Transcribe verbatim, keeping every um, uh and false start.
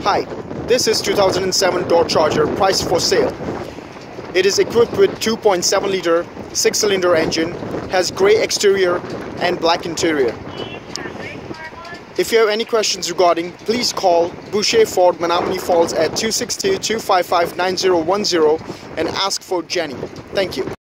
Hi, this is two thousand seven Dodge Charger priced for sale. It is equipped with two point seven liter six cylinder engine, has grey exterior and black interior. If you have any questions regarding, please call BOUCHER Ford Menomonee Falls at two six two, two five five, nine zero one zero and ask for Jenny. Thank you.